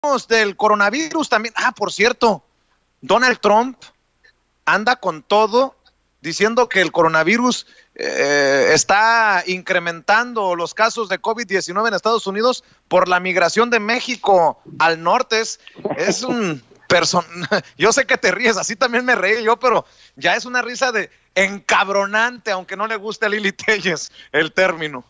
del coronavirus también. Por cierto, Donald Trump anda con todo diciendo que el coronavirus está incrementando los casos de COVID-19 en Estados Unidos por la migración de México al norte. Es un yo sé que te ríes, así también me reí yo, pero ya es una risa de encabronante, aunque no le guste a Lili Telles el término.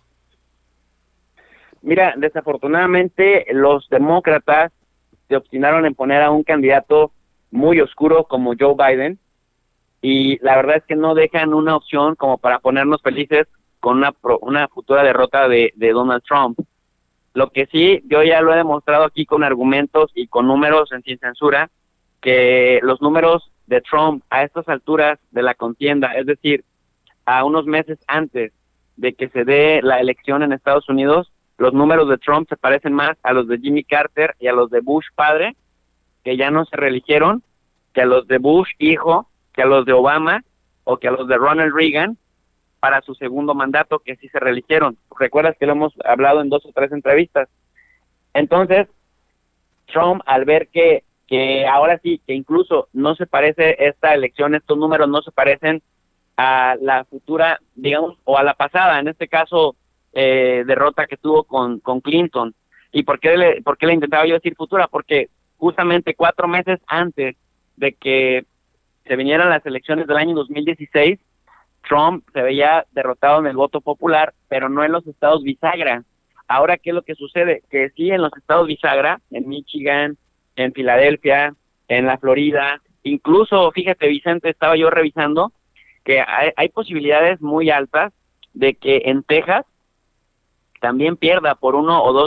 Mira, desafortunadamente los demócratas se obstinaron en poner a un candidato muy oscuro como Joe Biden, y la verdad es que no dejan una opción como para ponernos felices con una futura derrota de Donald Trump. Lo que sí, yo ya lo he demostrado aquí con argumentos y con números en Sin Censura, que los números de Trump a estas alturas de la contienda, es decir, a unos meses antes de que se dé la elección en Estados Unidos, los números de Trump se parecen más a los de Jimmy Carter y a los de Bush padre, que ya no se reeligieron, que a los de Bush hijo, que a los de Obama o que a los de Ronald Reagan para su segundo mandato, que sí se reeligieron. Recuerdas que lo hemos hablado en 2 o 3 entrevistas. Entonces, Trump, al ver que ahora sí, que incluso no se parece esta elección, estos números no se parecen a la futura, digamos, o a la pasada, en este caso, derrota que tuvo con Clinton. ¿Y por qué le intentaba yo decir futura? Porque justamente 4 meses antes de que se vinieran las elecciones del año 2016, Trump se veía derrotado en el voto popular, pero no en los estados bisagra. Ahora, ¿qué es lo que sucede? Que sí, en los estados bisagra, en Michigan, en Filadelfia, en la Florida, incluso, fíjate, Vicente, estaba yo revisando que hay posibilidades muy altas de que en Texas también pierda por 1 o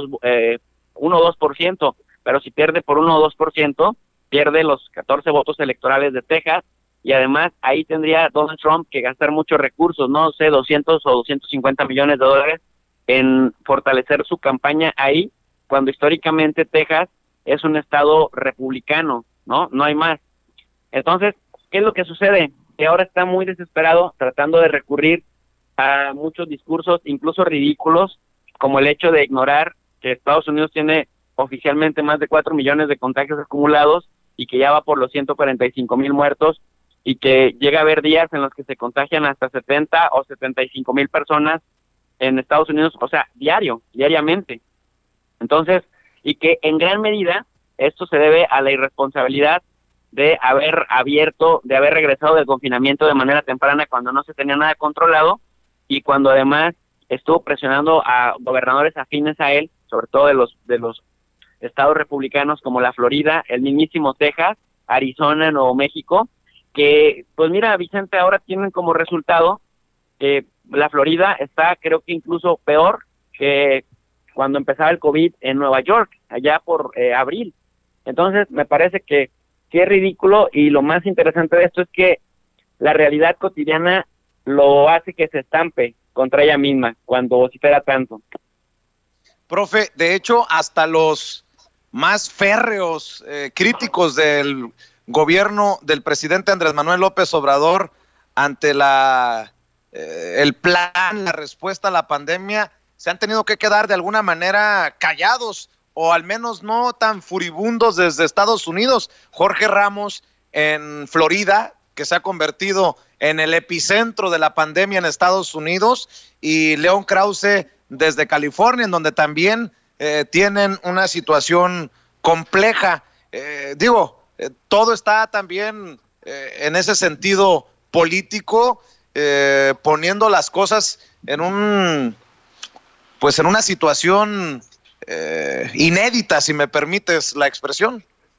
2%, pero si pierde por 1 o 2%, pierde los 14 votos electorales de Texas, y además ahí tendría Donald Trump que gastar muchos recursos, no sé, 200 o 250 millones de dólares en fortalecer su campaña ahí, cuando históricamente Texas es un estado republicano, ¿no? No hay más. Entonces, ¿qué es lo que sucede? Que ahora está muy desesperado tratando de recurrir a muchos discursos, incluso ridículos, como el hecho de ignorar que Estados Unidos tiene oficialmente más de 4 millones de contagios acumulados y que ya va por los 145,000 muertos, y que llega a haber días en los que se contagian hasta 70 o 75,000 personas en Estados Unidos, o sea, diariamente. Entonces, y que en gran medida esto se debe a la irresponsabilidad de haber regresado del confinamiento de manera temprana cuando no se tenía nada controlado, y cuando además estuvo presionando a gobernadores afines a él, sobre todo de los estados republicanos como la Florida, el mismísimo Texas, Arizona, Nuevo México, que, pues mira, Vicente, ahora tienen como resultado que la Florida está, creo que incluso peor que cuando empezaba el COVID en Nueva York, allá por abril. Entonces, me parece que es ridículo, y lo más interesante de esto es que la realidad cotidiana lo hace que se estampe contra ella misma cuando vocifera tanto. Profe, de hecho, hasta los más férreos críticos del gobierno del presidente Andrés Manuel López Obrador ante el plan, la respuesta a la pandemia, se han tenido que quedar de alguna manera callados, o al menos no tan furibundos desde Estados Unidos. Jorge Ramos en Florida, que se ha convertido en el epicentro de la pandemia en Estados Unidos, y León Krause desde California, en donde también tienen una situación compleja. Todo está también en ese sentido político, poniendo las cosas en una situación inédita, si me permites la expresión.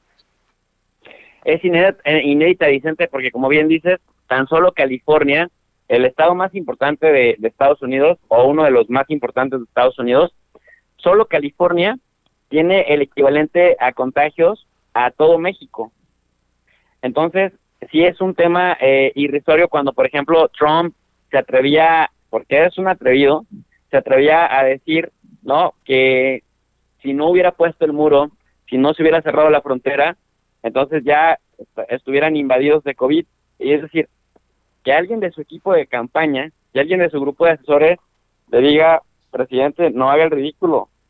Es inédita, Vicente, porque como bien dices, tan solo California, el estado más importante de Estados Unidos, o uno de los más importantes de Estados Unidos, solo California tiene el equivalente a contagios a todo México. Entonces, sí es un tema irrisorio cuando, por ejemplo, Trump se atrevía, porque es un atrevido, se atrevía a decir, ¿no?, que si no hubiera puesto el muro, si no se hubiera cerrado la frontera, entonces ya estuvieran invadidos de COVID. Y es decir, que alguien de su equipo de campaña, que alguien de su grupo de asesores le diga, presidente, no haga el ridículo,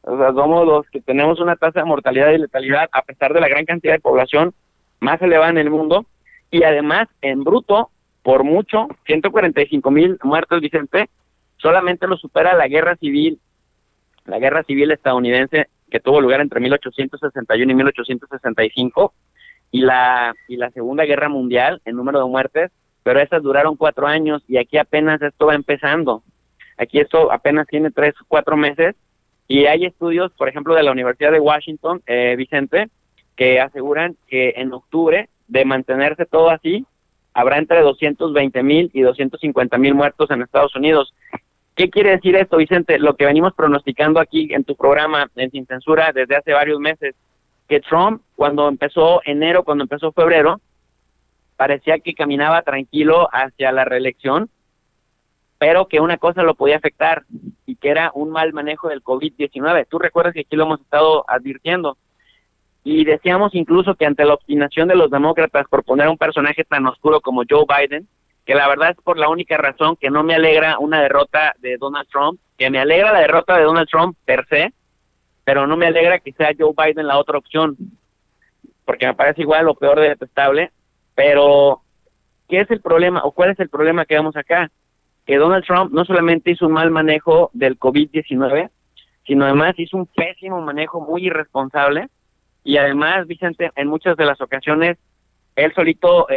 O sea, somos los que tenemos una tasa de mortalidad y letalidad, a pesar de la gran cantidad de población, más elevada en el mundo. Y además, en bruto, por mucho, 145,000 muertos, Vicente, solamente lo supera la guerra civil estadounidense, que tuvo lugar entre 1861 y 1865, y la Segunda Guerra Mundial en número de muertes, pero esas duraron 4 años, y aquí apenas esto va empezando. Aquí esto apenas tiene 3 o 4 meses, y hay estudios, por ejemplo, de la Universidad de Washington, Vicente, que aseguran que en octubre, de mantenerse todo así, habrá entre 220,000 y 250,000 muertos en Estados Unidos. ¿Qué quiere decir esto, Vicente? Lo que venimos pronosticando aquí en tu programa, en Sin Censura, desde hace varios meses, que Trump, cuando empezó enero, cuando empezó febrero, parecía que caminaba tranquilo hacia la reelección, pero que una cosa lo podía afectar, y que era un mal manejo del COVID-19. Tú recuerdas que aquí lo hemos estado advirtiendo, y decíamos incluso que ante la obstinación de los demócratas por poner a un personaje tan oscuro como Joe Biden, que la verdad es por la única razón que no me alegra una derrota de Donald Trump, que me alegra la derrota de Donald Trump per se, pero no me alegra que sea Joe Biden la otra opción, porque me parece igual o peor de detestable. Pero, ¿qué es el problema, o cuál es el problema que vemos acá? Que Donald Trump no solamente hizo un mal manejo del COVID-19, sino además hizo un pésimo manejo muy irresponsable, y además, Vicente, en muchas de las ocasiones, él solito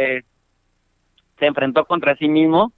se enfrentó contra sí mismo,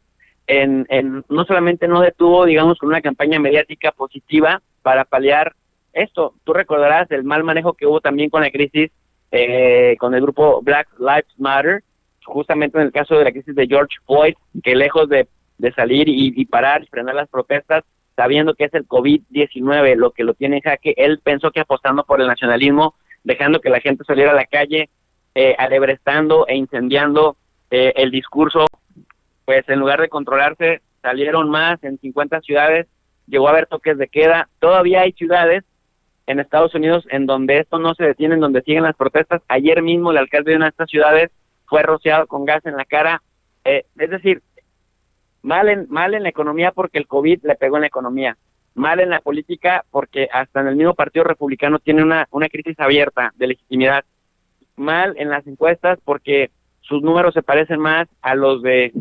no solamente no detuvo, digamos, con una campaña mediática positiva para paliar esto. Tú recordarás el mal manejo que hubo también con la crisis, con el grupo Black Lives Matter, justamente en el caso de la crisis de George Floyd, que lejos de salir y parar y frenar las protestas, sabiendo que es el COVID-19 lo que lo tiene en jaque, él pensó que apostando por el nacionalismo, dejando que la gente saliera a la calle, alebrestando e incendiando el discurso, pues en lugar de controlarse, salieron más en 50 ciudades, llegó a haber toques de queda. Todavía hay ciudades en Estados Unidos en donde esto no se detiene, en donde siguen las protestas. Ayer mismo el alcalde de una de estas ciudades fue rociado con gas en la cara. Es decir, mal en la economía porque el COVID le pegó en la economía, mal en la política porque hasta en el mismo Partido Republicano tiene una crisis abierta de legitimidad, mal en las encuestas porque sus números se parecen más a los de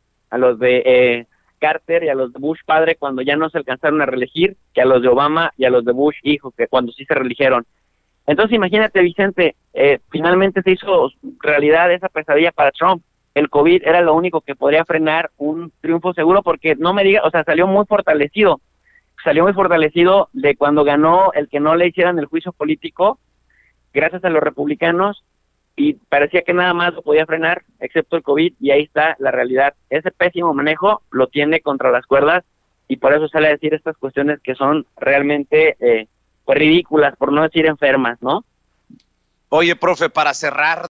Carter y a los de Bush padre cuando ya no se alcanzaron a reelegir, que a los de Obama y a los de Bush hijo, que cuando sí se reeligieron. Entonces imagínate, Vicente, finalmente se hizo realidad esa pesadilla para Trump. El COVID era lo único que podría frenar un triunfo seguro, porque no me diga, o sea, salió muy fortalecido de cuando ganó el que no le hicieran el juicio político, gracias a los republicanos, y parecía que nada más lo podía frenar, excepto el COVID, y ahí está la realidad. Ese pésimo manejo lo tiene contra las cuerdas, y por eso sale a decir estas cuestiones que son realmente pues ridículas, por no decir enfermas, ¿no? Oye, profe, para cerrar